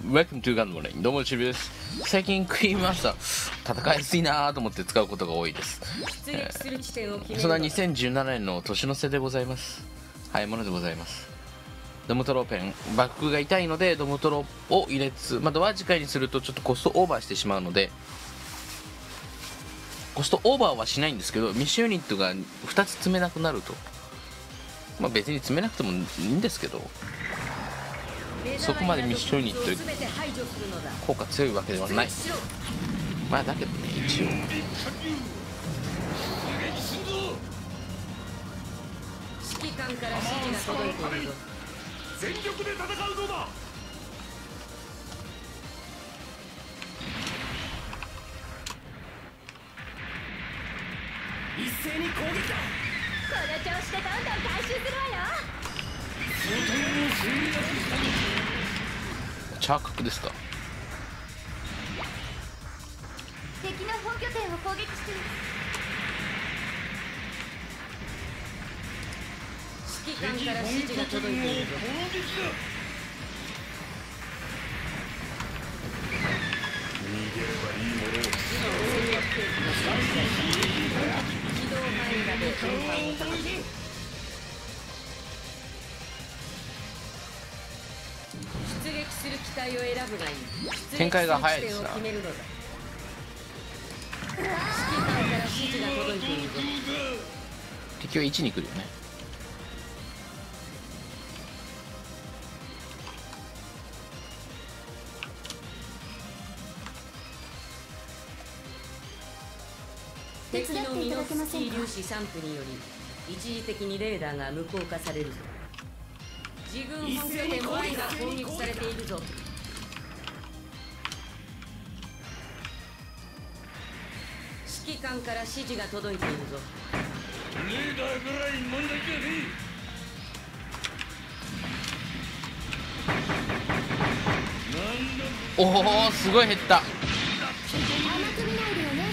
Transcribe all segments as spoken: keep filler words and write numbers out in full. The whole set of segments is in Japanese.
Welcome to Gun Morning。どうもちびです。最近クイーンマスター戦いやすいなと思って使うことが多いです、えー、そんなにせんじゅうななねんの年の瀬でございます。はい、ものでございます。ドムトロペンバックが痛いのでドムトロを入れつつ、まあ、ドア次回にするとちょっとコストオーバーしてしまうので、コストオーバーはしないんですけど、ミッションユニットがふたつ積めなくなると、まあ、別に積めなくてもいいんですけど、そこまでミッションユニット効果強いわけではない。まあだけどね、一応指揮官から指示が届いているぞ。全力で戦うのだ。一斉に攻撃だ。 この調子でどんどん回収するわよ。 チャー角ですか。 敵の本拠点を攻撃してる。 指揮官から指示が届いているぞ。 逃げればいいものを。 機動範囲がで変換を高める。出撃する機体を選ぶがいい。 展開が早いですな。 指揮官から指示が届いているぞ。 敵はいちに来るよね。敵のミノフスキー粒子散布により一時的にレーダーが無効化されるぞ。自軍本拠点前が攻撃されているぞ。指揮官から指示が届いているぞ。 レーダーぐらい問題じゃねおお、すごい減った。 甘く見ないでよね。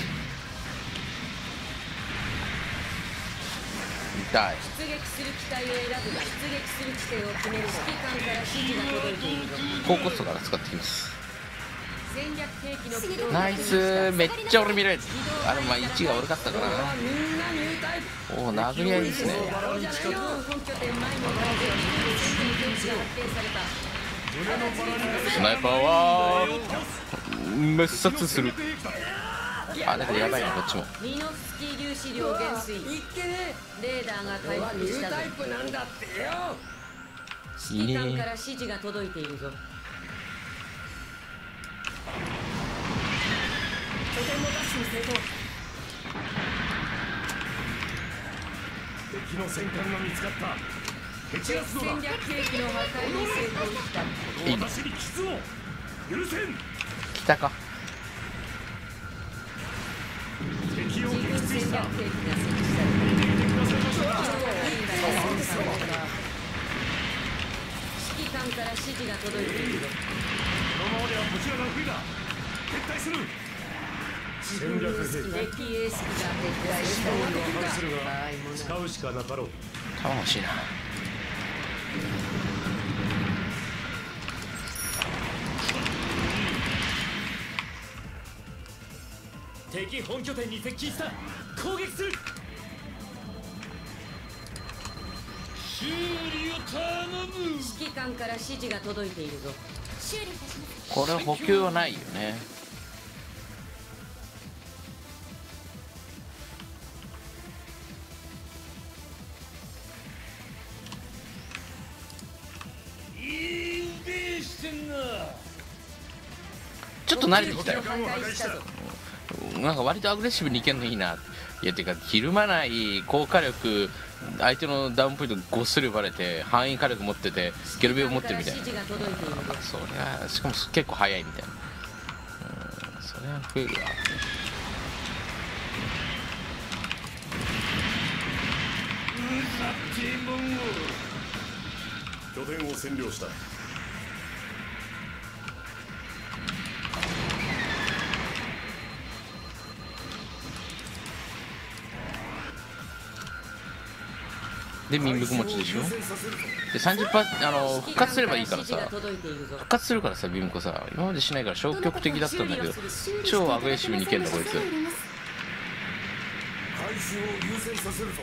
痛い。 出撃する機体を選ぶが出撃する地点を決める。指揮官から指示が届いているぞ。 高コストから使ってきます。 戦略兵器の起動ナイス。めっちゃ俺見られてあれ、まあ位置が悪かったからな。おお、殴り合いですね。スナイパーは滅殺する。あ、だけどやばいな、こっちも。 ミノフスキー粒子量減衰。レーダーが回復したぞ。指揮官から指示が届いているぞ。拠点のダッシュに成功。 敵の戦艦が見つかった。 敵戦略兵器の破壊に成功した。 私に傷を許せん。 来たか。 敵を撃自軍墜した。 戦略兵器が設置された。指揮官から指示が届いているぞ。 このままではこちらが不利だ。撤退する。戦略兵器。 敵エース機が撤退した。 反するが使うしかなかろう。 弾欲しいな。 敵本拠点に接近した。攻撃する。修理を頼む。 指揮官から指示が届いているぞ。 修理いたします。 これ補給はないよね。ちょっと慣れてきたよ。なんか割とアグレッシブにいけるのいいな。いや、てかひるまない高火力、相手のダウンポイントごっそり奪われて範囲火力持っててゲルビを持ってるみたいな。それはしかも結構速いみたいな。うん、それは増えるわ。 拠点を占領した。 で民服持ちでしょ。で さんじゅっパーセント あの復活すればいいからさ、復活するからさビムコさ、今までしないから消極的だったんだけど超アグレッシブにいけんだこいつ。 回収を優先させるぞ。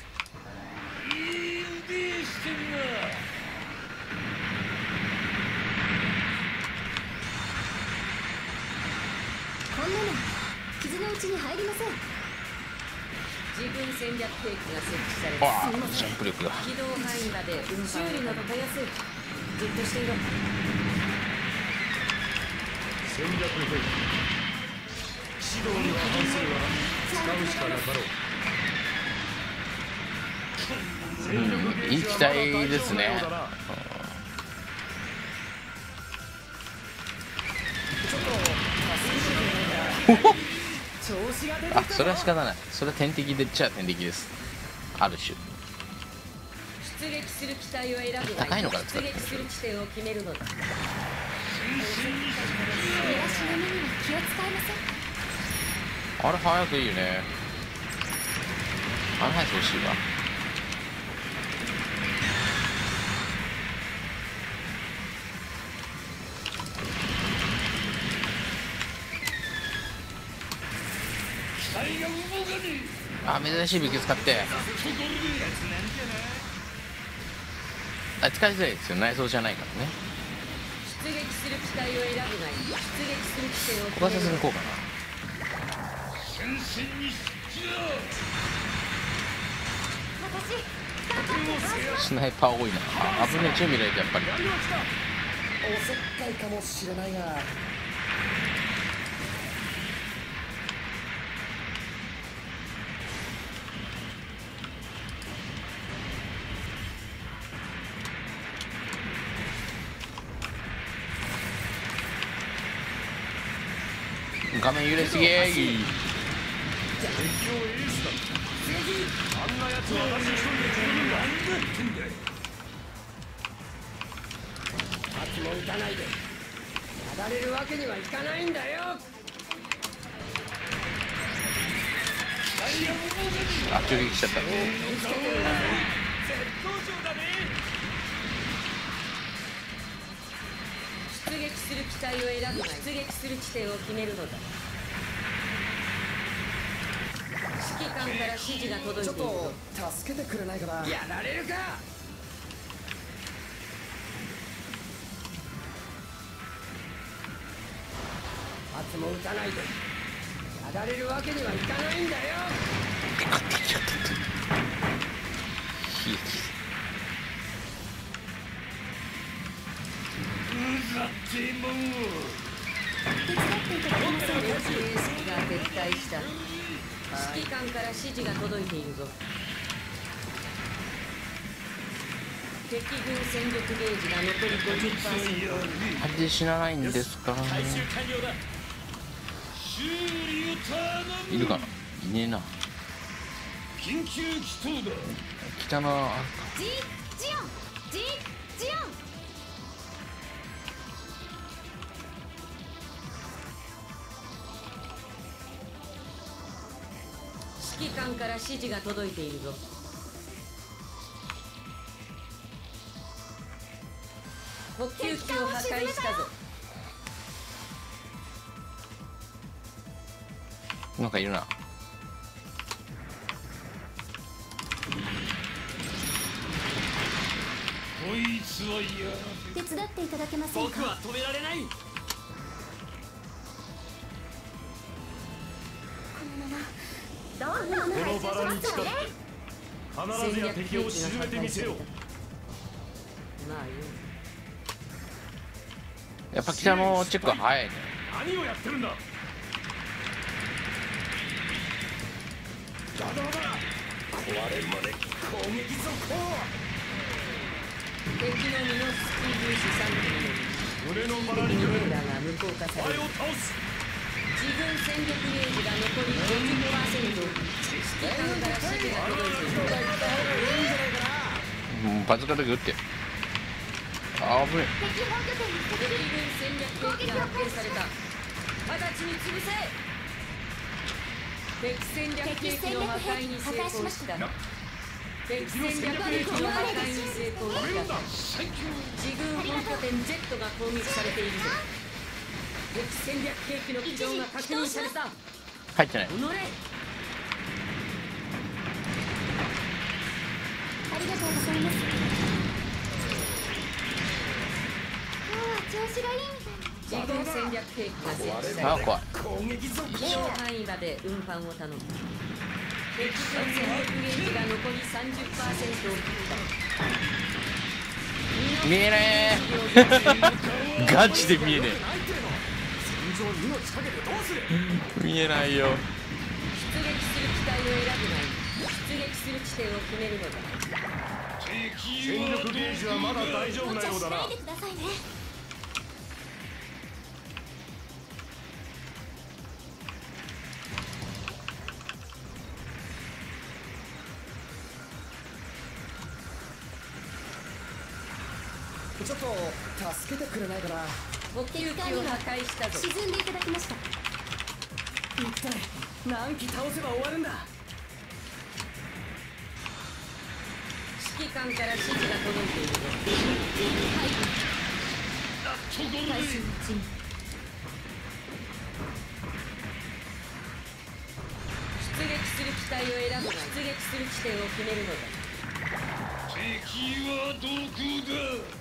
こんなの傷のうちに入りません。 自分戦略兵器が設置されわた。 あジャンプ力が。 機動範囲まで運搬修理などたやすい。じっとしていろ。 戦略兵器指導には反するが使うしかなかろう。 うん、いい機体ですね。あ、それは仕方ない。それは天敵でっちゃ天敵です。ある種出撃する機体を選ぶがいい。 高いのから使出って撃する地点を決めるのだ。 出だしの目には気を使いません。 あれ早くいいよね。あれ早く欲しいわ。あ、珍しい武器使ってあ、使いづらいですよ。内装じゃないからね。 出撃する機体を選ぶがいい。出撃する地点をここはさすがにこうかな。 私スナイパー多いな。あ、危ねえ。注意見られてやっぱり。 おせっかいかもしれないが。 画面揺れすぎー。 敵をエースだ。あんなやつは私一人で十分だ。 圧も打たないで。やられるわけにはいかないんだよ。 あ、直撃しちゃった。 出撃する機体を選ぶがいい。出撃する地点を決めるのだ。指揮官から指示が届いちょっているぞ。 と助けてくれないかな。やられるか。圧も打たないで。やられるわけにはいかないんだよ。 勝手にちゃったって。悲劇。 手伝っていただけませんか。 エース機が撤退した。指揮官から指示が届いているぞ。敵軍戦力ゲージが残り ごじゅっパーセント。 あれで死なないんですかね。いるかな。いねえな。 緊急祈祷だ。 来たなあ。 ジジオンジジオン。 指揮官から指示が届いているぞ。補給機を破壊したぞ。 なんかいるな。 こいつは嫌。 手伝っていただけませんか。 僕は止められない。 どんなこのバラに誓って必ずや敵を沈めてみせよう。 まあいい。 やっぱ北のチェックは早いね。 何をやってるんだ。邪道だ。壊れるまで攻撃続行。 敵のミノフスキー粒子さん組より俺のバラにレーダーが無効化される。 前を倒す。 自軍戦力ゲージが残り ごじゅっパーセント。指揮官から指示が届いている。 もうバズーカだけ撃って。あぶね敵本拠点に敵軍戦略兵器が発見された。直ちに潰せ。敵戦略兵器の破壊に成功した。 敵戦略兵器の破壊に成功した自軍本拠点 Z が攻撃されているぞ。敵戦略兵器の軌道が確認された。 入ってない。 己ありがとうございます。今日は調子がいいみたい。 自軍戦略兵器が設置された。 あー怖い。 移動範囲まで運搬を頼む。敵軍戦力ゲージが残り さんじゅっパーセント を切った。 見えねえガチで見えねえ見えないよ。 出撃する機体を選ぶなり出撃する地点を決めるのだ。 戦力ゲージはまだ大丈夫なようだな。 無茶しないでくださいね。 ちょっと助けてくれないかな。 補給機を破壊したぞ。 沈んでいただきました。 一体何機倒せば終わるんだ。 指揮官から指示が届いているぞ。 回収のチーム。 出撃する機体を選ぶが出撃する地点を決めるのだ。 敵はどこだ。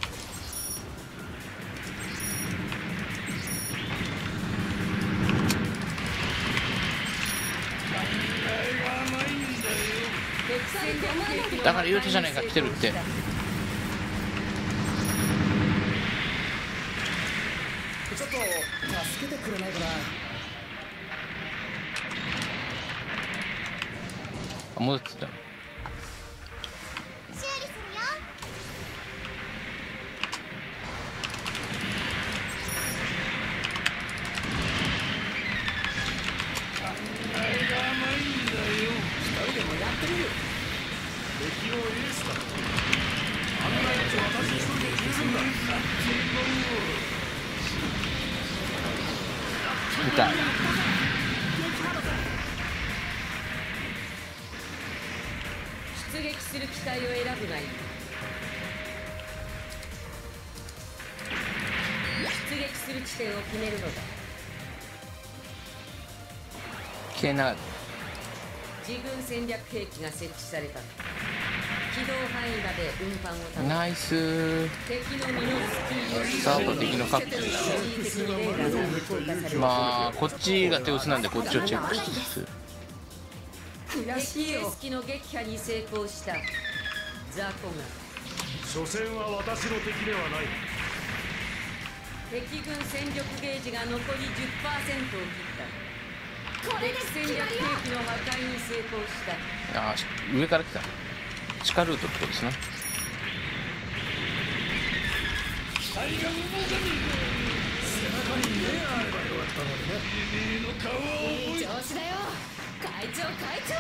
だから言うたじゃないか、来てるって。 ちょっと助けてくれないかな。 あ、戻ってきた。 修理するよ。 敵のエースだ。あんなやつ私一人で十分だ。 痛い。 出撃する機体を選ぶがいい。出撃する地点を決めるのだ。 消えなかっ自軍戦略兵器が設置された。機動範囲まで運搬をた。 頼む。 ナイス。 敵のミノフスキースタート敵のカップ。 一時的にレーダーが無効化される。 まあこっちが手薄なんでこっちをチェックしつつ。 悔しいよ。敵の撃破に成功したザコが。 所詮は私の敵ではない。 敵軍戦力ゲージが残り じゅっパーセント を切った。 これで敵戦略兵器の破壊に成功した。 あー、上から来た。地下ルートってことですね。 いい調子だよ会長会長。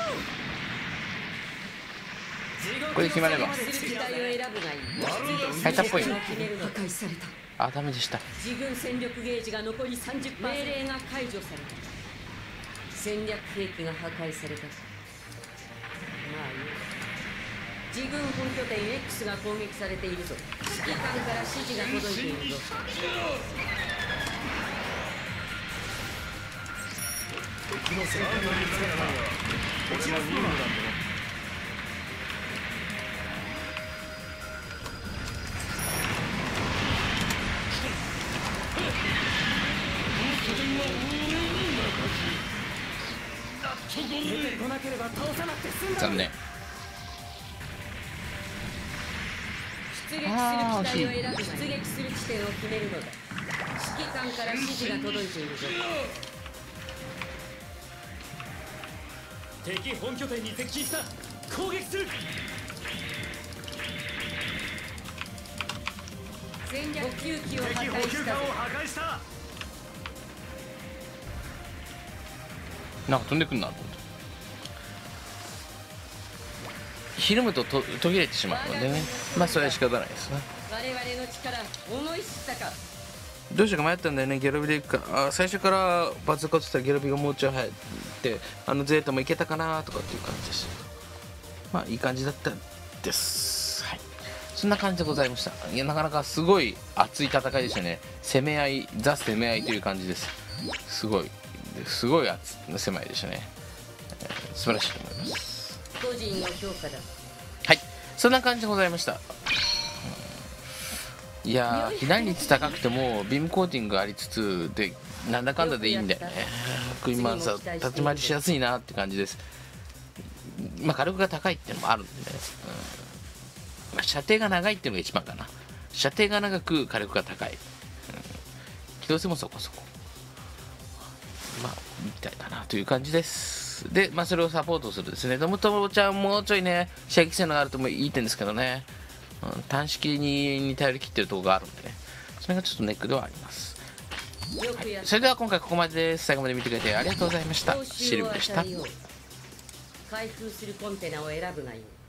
これで決まれば出撃する機体を選ぶがいい。 入ったっぽい。 決めるのだ。破壊された。 あ、ダメでした。 自軍戦力ゲージが残り さんじゅっパーセント。命令が解除された。戦略兵器が破壊された。まあいい。自軍本拠点 X が攻撃されているぞ。指揮官から指示が届いているぞ。 敵の戦艦が見つかった。俺は任務なんだな。 出てこなければ倒さなくて済んだ。 残念。 出撃する機体を選ぶが出撃する地点を決めるのだ。指揮官から指示が届いているぞ。 敵本拠点に接近した。攻撃する。 戦略補給機を破敵補壊したぞ。 給艦を破壊した。 なんか飛んでくんなと思って。ひるむとと途切れてしまうのでね。まあそれは仕方ないですね。 我々の力思い知ったか。 どうしようか迷ったんだよね。ギャラビで行くか。あ、最初からバズコってたらギャラビがもうちょい入って、あのゼータもいけたかなとかっていう感じです。 まあいい感じだったです。はい、そんな感じでございました。いや、なかなかすごい熱い戦いでしたね。攻め合い、ザ攻め合いという感じです。すごいすごい熱い攻め合いでしたね。えー、素晴らしいと思います。 個人の評価だ。 はい、そんな感じでございました。いやー、避難率高くてもビームコーティングありつつでなんだかんだでいいんだよね。クイーンマンサー立ち回りしやすいなって感じです。まあ火力が高いっていうのもあるんでね、うん、まあ、射程が長いっていうのが一番かな。射程が長く火力が高い、うん、機動性もそこそこ、まあみたいかなという感じです。で、まあ、それをサポートするですね、ドムトモちゃんもうちょいね射撃性のがあるともいい点ですけどね、うん、短式にに頼り切ってるところがあるんでね、それがちょっとネックではあります。はい、それでは今回ここまでです。最後まで見てくれてありがとうございました。シルブでした。 開封するコンテナを選ぶがいい。